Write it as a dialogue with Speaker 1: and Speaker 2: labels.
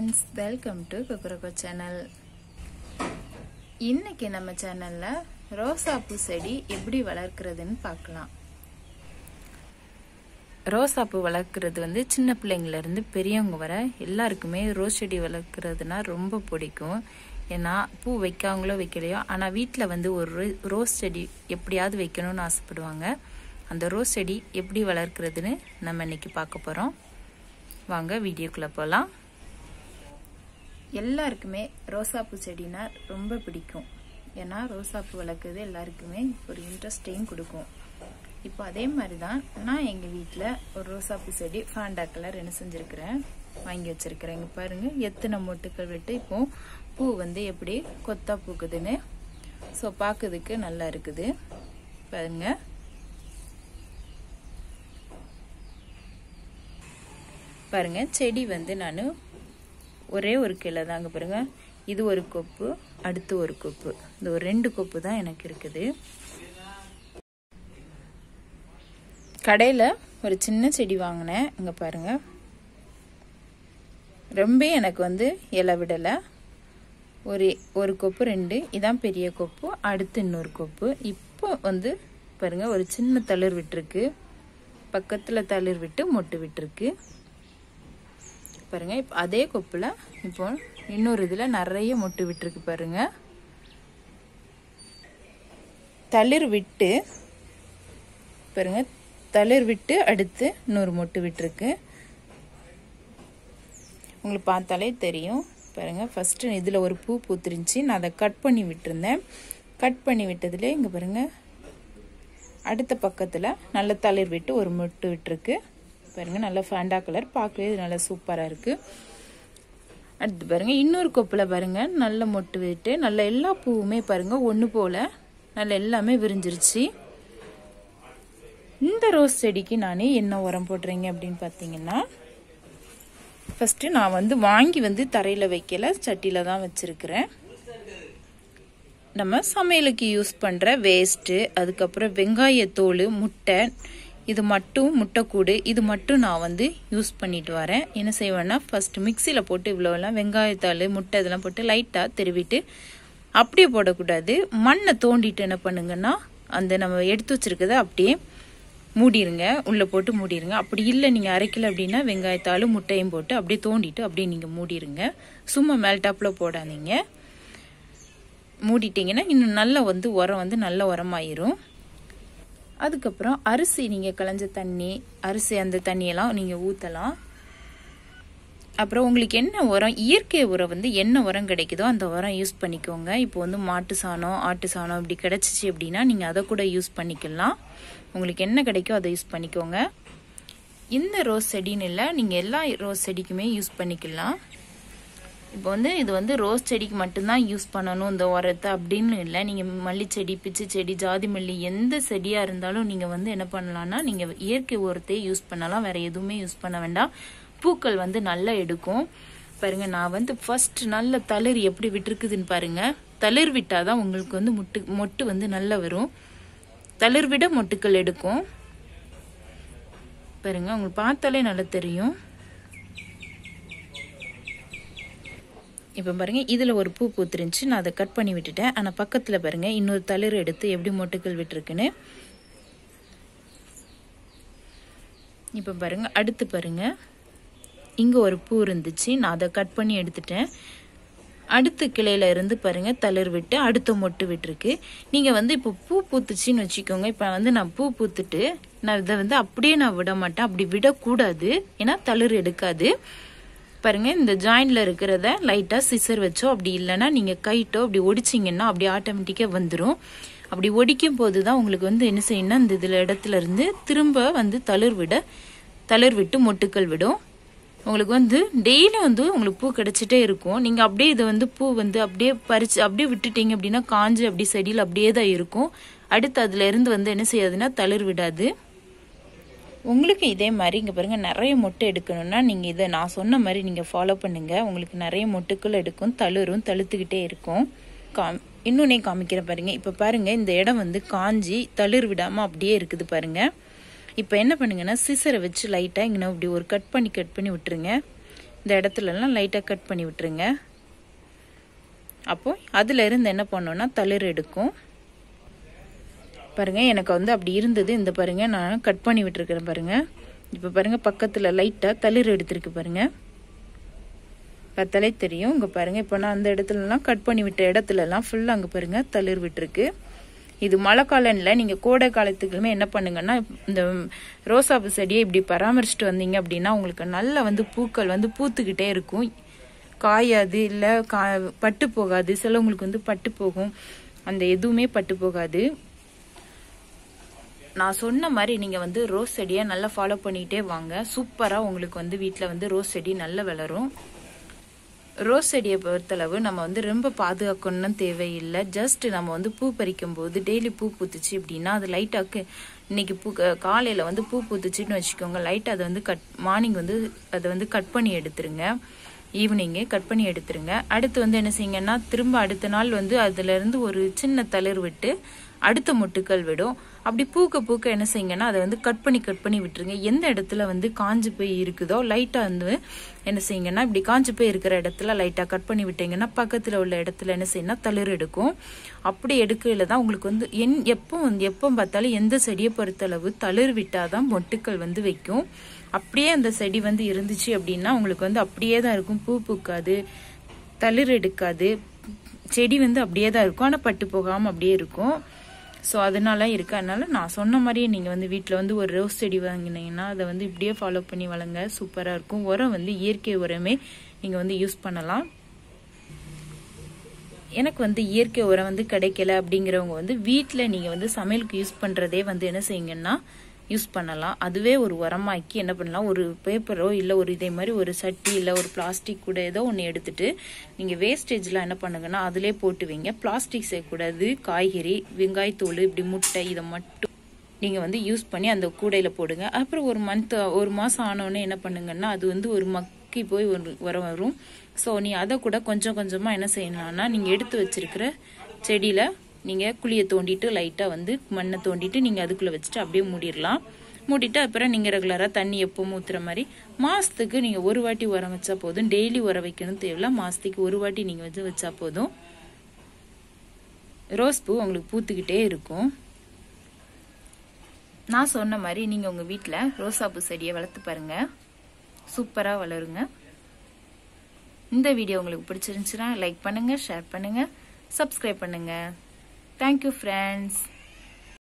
Speaker 1: friends, welcome to KOKKARAKKO channel. இன்னைக்கு நம்ம சேனல்ல ரோசாப்பூ செடி எப்படி வளர்க்கிறதுன்னு பார்க்கலாம். ரோசாப்பூ வளர்க்கிறது வந்து சின்ன பிள்ளைங்கள்ல இருந்து பெரியவங்க வரை எல்லாருக்குமே ரோஸ் செடி வளர்க்கிறதுனா ரொம்ப பிடிக்கும். ஏன்னா பூ வைக்காங்களோ வைக்கலையோ ஆனா வீட்ல வந்து ஒரு ரோஸ் செடி எப்படியாவது வைக்கணும்னு ஆசைப்படுவாங்க. அந்த ரோஸ் செடி எப்படி வளர்க்கிறதுன்னு நம்ம இன்னைக்கு பார்க்க போறோம். வாங்க வீடியோக்குள்ள போலாம். எல்லாருக்குமே ரோசாப்பூ செடினா ரொம்ப பிடிக்கும். ஏன்னா ரோசாப்பூ வளர்க்குறது எல்லாருக்குமே ஒரு இன்ட்ரெஸ்டையும் கொடுக்கும். இப்போ அதே மாதிரி தான் நான் எங்கள் வீட்டில் ஒரு ரோசாப்பூ செடி ஃபேண்டா கலர் என்ன செஞ்சுருக்கிறேன், வாங்கி வச்சிருக்கிறேன். இங்கே பாருங்க எத்தனை மொட்டுக்கள் விட்டு இப்போ பூ வந்து எப்படி கொத்தா பூக்குதுன்னு. ஸோ பார்க்கறதுக்கு நல்லா இருக்குது பாருங்க. பாருங்க செடி வந்து நான் ஒரே ஒரு கிளை தாங்க பாருங்க. இது ஒரு கொப்பு, அடுத்து ஒரு கொப்பு, இந்த ஒரு 2 கொப்பு தான் எனக்கு இருக்குது. கடையில் ஒரு சின்ன செடி வாங்கினேன். இங்கே பாருங்க ரொம்ப எனக்கு வந்து இலை விடலை. ஒரு கொப்பு 2, இதான் பெரிய கொப்பு, அடுத்து இன்னொரு கொப்பு. இப்போ வந்து பாருங்க ஒரு சின்ன தளிர் விட்டுருக்கு, பக்கத்தில் தளிர் விட்டு மொட்டு விட்டுருக்கு பாருங்க. இப்போ அதே கொப்புல இப்போ இன்னொரு இதுல நிறைய மொட்டு விட்டுருக்கு பாருங்க. தளிர் விட்டு பாருங்க, தளிர் விட்டு அடுத்து இன்னொரு மொட்டு விட்டுருக்கு. உங்களுக்கு பார்த்தாலே தெரியும் பாருங்க. ஃபர்ஸ்ட் இதுல ஒரு பூ பூத்துருந்துச்சு, நான் அதை கட் பண்ணி விட்டுருந்தேன். கட் பண்ணி விட்டதுல இங்க பாருங்க அடுத்த பக்கத்துல நல்ல தளிர் விட்டு ஒரு மொட்டு விட்டுருக்கு பாருங்க. நல்ல ஃபேண்டா கலர், பார்க்கவே நல்ல சூப்பரா இருக்கு. அடுத்து பாருங்க இன்னொரு கொப்புல பாருங்க நல்ல மொட்டு விட்டு நல்ல எல்லா பூவுமே பாருங்க ஒண்ணு போல நல்ல எல்லாமே விரிஞ்சிருச்சு. இந்த ரோஸ் செடிக்கு நானே என்ன உரம் போடுறீங்க அப்படின்னு பாத்தீங்கன்னா, ஃபர்ஸ்ட் நான் வந்து வாங்கி வந்து தரையில வைக்கல, சட்டியில தான் வச்சிருக்கிறேன். நம்ம சமையலுக்கு யூஸ் பண்ற வேஸ்ட், அதுக்கப்புறம் வெங்காயத்தோல், முட்டை, இது மட்டும் முட்டைக்கூடு, இது மட்டும் நான் வந்து யூஸ் பண்ணிட்டு வரேன். என்ன செய்வேன்னா ஃபர்ஸ்ட் மிக்சியில போட்டு இவ்வளோலாம் வெங்காயத்தாள், முட்டை இதெல்லாம் போட்டு லைட்டாக திருவிட்டு அப்படியே போடக்கூடாது. மண்ணை தோண்டிட்டு என்ன பண்ணுங்கன்னா அந்த நம்ம எடுத்து வச்சிருக்கதை அப்படியே மூடிடுங்க, உள்ளே போட்டு மூடிடுங்க. அப்படி இல்லை நீங்கள் அரைக்கல அப்படின்னா வெங்காயத்தாள் முட்டையும் போட்டு அப்படியே தோண்டிட்டு அப்படியே நீங்கள் மூடிடுங்க. சும்மா மேல்டாப்பில் போடாதீங்க. மூடிட்டீங்கன்னா இன்னும் நல்லா வந்து உரம் வந்து நல்ல உரமாயிரும். அதுக்கப்புறம் அரிசி நீங்கள் களைஞ்ச தண்ணி, அரிசி அந்த தண்ணியெல்லாம் நீங்கள் ஊற்றலாம். அப்புறம் உங்களுக்கு என்ன உரம், இயற்கை உரம் வந்து என்ன உரம் கிடைக்குதோ அந்த உரம் யூஸ் பண்ணிக்கோங்க. இப்போ வந்து மாட்டு சாணம், ஆட்டு சாணம் இப்படி கிடைச்சிச்சு அப்படின்னா நீங்கள் அதை கூட யூஸ் பண்ணிக்கலாம். உங்களுக்கு என்ன கிடைக்கோ அதை யூஸ் பண்ணிக்கோங்க. இந்த ரோஸ் செடின்னு இல்லை, நீங்கள் எல்லா ரோஸ் செடிக்குமே யூஸ் பண்ணிக்கலாம். இப்போ வந்து இது வந்து ரோஸ் செடிக்கு மட்டும்தான் யூஸ் பண்ணணும் இந்த உரத்தை அப்படின்னு இல்லை. நீங்கள் மல்லி செடி, பிச்சு செடி, ஜாதி மல்லி எந்த செடியாக இருந்தாலும் நீங்கள் வந்து என்ன பண்ணலாம்னா நீங்கள் இயற்கை உரத்தை யூஸ் பண்ணலாம். வேற எதுவுமே யூஸ் பண்ண வேண்டாம். பூக்கள் வந்து நல்லா எடுக்கும் பாருங்க. நான் வந்து ஃபர்ஸ்ட் நல்ல தளிர் எப்படி விட்டுருக்குதுன்னு பாருங்க. தளிர் விட்டாதான் உங்களுக்கு வந்து மொட்டு வந்து நல்லா வரும். தளிர் விட மொட்டுக்கள் எடுக்கும் பாருங்க. உங்களுக்கு பார்த்தாலே நல்லா தெரியும். இப்போ பாருங்க இதுல ஒரு பூ பூத்துருந்துச்சு, நான் அதை கட் பண்ணி விட்டுட்டேன். ஆனா பக்கத்துல பாருங்க இன்னொரு தளிர் எடுத்து எப்படி மொட்டுக்கள் விட்டுருக்குன்னு. இப்போ பாருங்க அடுத்து பாருங்க இங்க ஒரு பூ இருந்துச்சு, நான் அதை கட் பண்ணி எடுத்துட்டேன். அடுத்த கிளையில இருந்து பாருங்க தளிர் விட்டு அடுத்த மொட்டு விட்டுருக்கு. நீங்க வந்து இப்போ பூ பூத்துச்சின்னு வச்சுக்கோங்க. இப்போ வந்து நான் பூ பூத்துட்டு நான் இதை வந்து அப்படியே நான் விட மாட்டேன். அப்படி விடக்கூடாது, ஏன்னா தளிர் எடுக்காது பாருங்க. இந்த ஜாயின்ல இருக்கிறத லைட்டா சிசர் வச்சோ அப்படி இல்லைன்னா நீங்க கைட்டோ அப்படி ஒடிச்சிங்கன்னா அப்படி ஆட்டோமேட்டிக்கா வந்துடும். அப்படி ஒடிக்கும் போதுதான் உங்களுக்கு வந்து என்ன செய்யணும்னா இந்த இதுல இடத்துல இருந்து திரும்ப வந்து தளிர் விட்டு மொட்டுக்கள் விடும். உங்களுக்கு வந்து டெய்லி வந்து உங்களுக்கு பூ கிடைச்சிட்டே இருக்கும். நீங்க அப்படியே இதை வந்து பூ வந்து அப்படியே பறிச்சு அப்படியே விட்டுட்டீங்க அப்படின்னா காஞ்சு அப்படி செடியில் அப்படியே தான் இருக்கும். அடுத்து அதுல இருந்து வந்து என்ன செய்யாதுன்னா தளிர் விடாது. உங்களுக்கு இதே மாதிரி இங்கே பாருங்க நிறைய மொட்டு எடுக்கணும்னா நீங்கள் இதை நான் சொன்ன மாதிரி நீங்கள் ஃபாலோ பண்ணுங்க. உங்களுக்கு நிறைய மொட்டுக்கள் எடுக்கும், தளிரும் தழுத்துக்கிட்டே இருக்கும். இன்னொன்னே காமிக்கிறேன் பாருங்க. இப்போ பாருங்க இந்த இடம் வந்து காஞ்சி தளிர் விடாமல் அப்படியே இருக்குது பாருங்க. இப்போ என்ன பண்ணுங்கன்னா சிசரை வச்சு லைட்டாக இங்கே இப்படி ஒரு கட் பண்ணி விட்டுருங்க. இந்த இடத்துலலாம் லைட்டாக கட் பண்ணி விட்டுருங்க. அப்போது அதில் இருந்து என்ன பண்ணோன்னா தளிர் எடுக்கும். பாருங்கள் எனக்கு வந்து அப்படி இருந்தது. இந்த பாருங்கள் நான் கட் பண்ணி விட்டுருக்கிறேன் பாருங்கள். இப்போ பாருங்கள் பக்கத்தில் லைட்டாக தளிர் எடுத்துருக்கு பாருங்கள். பார்த்தாலே தெரியும். இங்கே பாருங்கள் இப்போ நான் அந்த இடத்துலலாம் கட் பண்ணி விட்ட இடத்துலலாம் ஃபுல்லாக அங்கே பாருங்கள் தளிர் விட்டுருக்கு. இது மழை காலம்ல நீங்கள் கோடை காலத்துக்குமே என்ன பண்ணுங்கன்னா இந்த ரோசாப்பூ செடியை இப்படி பராமரிச்சுட்டு வந்தீங்க அப்படின்னா உங்களுக்கு நல்லா வந்து பூக்கள் வந்து பூத்துக்கிட்டே இருக்கும். காயாது இல்லை பட்டு போகாது. சிலவங்களுக்கு வந்து பட்டு போகும். அந்த எதுவுமே பட்டு போகாது. நான் சொன்ன மாதிரி நீங்கள் வந்து ரோஸ் செடியை நல்லா ஃபாலோ பண்ணிகிட்டே வாங்க. சூப்பராக உங்களுக்கு வந்து வீட்டில் வந்து ரோஸ் செடி நல்லா வளரும். ரோஸ் செடியை பொறுத்தளவு நம்ம வந்து ரொம்ப பாதுகாக்கணும்னு தேவையில்லை. ஜஸ்ட் நம்ம வந்து பூ பறிக்கும் போது டெய்லி பூ பூத்துச்சு அப்படின்னா அது லைட்டாக்கு இன்னைக்கு காலையில் வந்து பூ பூத்துச்சுன்னு வச்சுக்கோங்க. லைட்டாக அதை வந்து மார்னிங் வந்து அதை வந்து கட் பண்ணி எடுத்துருங்க. ஈவினிங்கு கட் பண்ணி எடுத்துருங்க. அடுத்து வந்து என்ன செய்யுங்கன்னா திரும்ப அடுத்த நாள் வந்து அதுலேருந்து ஒரு சின்ன தளிர் விட்டு அடுத்த மொட்டுக்கள் விடும். அப்படி பூக்க பூக்க என்ன செய்யுங்கன்னா அதை வந்து கட் பண்ணி விட்டுருங்க. எந்த இடத்துல வந்து காஞ்சு போய் இருக்குதோ லைட்டாக வந்து என்ன செய்யுங்கன்னா இப்படி காஞ்சு போய் இருக்கிற இடத்துல லைட்டாக கட் பண்ணி விட்டீங்கன்னா பக்கத்தில் உள்ள இடத்துல என்ன செய்யணும்னா தளிர் எடுக்கும். அப்படி எடுக்கையில தான் உங்களுக்கு வந்து எப்போ பார்த்தாலும் எந்த செடியை பொறுத்தளவு தளிர் விட்டாதான் மொட்டுக்கள் வந்து வைக்கும். அப்படியே அந்த செடி வந்து இருந்துச்சு அப்படின்னா உங்களுக்கு வந்து அப்படியே தான் இருக்கும். பூ பூக்காது, தளிர் எடுக்காது. செடி வந்து அப்படியே தான் இருக்கும். ஆனால் பட்டு போகாமல் அப்படியே இருக்கும். ஸோ அதனால அதனால நான் சொன்ன மாதிரியே நீங்கள் வந்து வீட்டில் வந்து ஒரு ரோஸ் செடி வாங்கினீங்கன்னா அதை வந்து இப்படியே ஃபாலோ பண்ணி வளங்க. சூப்பராக இருக்கும். உரம் வந்து இயற்கை உரமே நீங்கள் வந்து யூஸ் பண்ணலாம். எனக்கு வந்து இயற்கை உரம் வந்து கிடைக்கல அப்படிங்கிறவங்க வந்து வீட்டில் நீங்கள் வந்து சமையலுக்கு யூஸ் பண்ணுறதே வந்து என்ன செய்யுங்கன்னா யூஸ் பண்ணலாம். அதுவே ஒரு உரமாக்கி என்ன பண்ணலாம், ஒரு பேப்பரோ இல்லை ஒரு இதே மாதிரி ஒரு சட்டி இல்லை ஒரு பிளாஸ்டிக் கூட ஏதோ ஒன்று எடுத்துட்டு நீங்கள் வேஸ்டேஜ்லாம் என்ன பண்ணுங்கன்னா அதிலே போட்டு வைங்க. பிளாஸ்டிக் செய்யக்கூடாது. காய்கறி, வெங்காயத்தூள், இப்படி முட்டை இதை மட்டும் நீங்கள் வந்து யூஸ் பண்ணி அந்த கூடையில் போடுங்க. அப்புறம் ஒரு மாதம் ஆனோடனே என்ன பண்ணுங்கன்னா அது வந்து ஒரு மக்கி போய் ஒரு உரம் வரும். ஸோ நீ அதை கூட கொஞ்சம் கொஞ்சமாக என்ன செய்யணும்னா நீங்கள் எடுத்து வச்சிருக்கிற செடியில் நீங்கள் குழியை தோண்டிட்டு லைட்டாக வந்து மண்ணை தோண்டிட்டு நீங்கள் அதுக்குள்ளே வச்சுட்டு அப்படியே மூடிடலாம். மூடிட்டு அப்புறம் நீங்கள் ரெகுலராக தண்ணி எப்போ ஊற்றுற மாதிரி மாதத்துக்கு நீங்கள் ஒரு வாட்டி உரம் வச்சா போதும். டெய்லி உரம் வைக்கணும் தேவையில்ல. மாதத்துக்கு ஒரு வாட்டி நீங்கள் வந்து வச்சா போதும். ரோஸ் பூ உங்களுக்கு பூத்துக்கிட்டே இருக்கும். நான் சொன்ன மாதிரி நீங்கள் உங்கள் வீட்டில் ரோசாப்பூ செடியை வளர்த்து பாருங்கள். சூப்பராக வளருங்க. இந்த வீடியோ உங்களுக்கு பிடிச்சிருந்துச்சுன்னா லைக் பண்ணுங்கள், ஷேர் பண்ணுங்கள், சப்ஸ்கிரைப் பண்ணுங்கள். Thank you friends.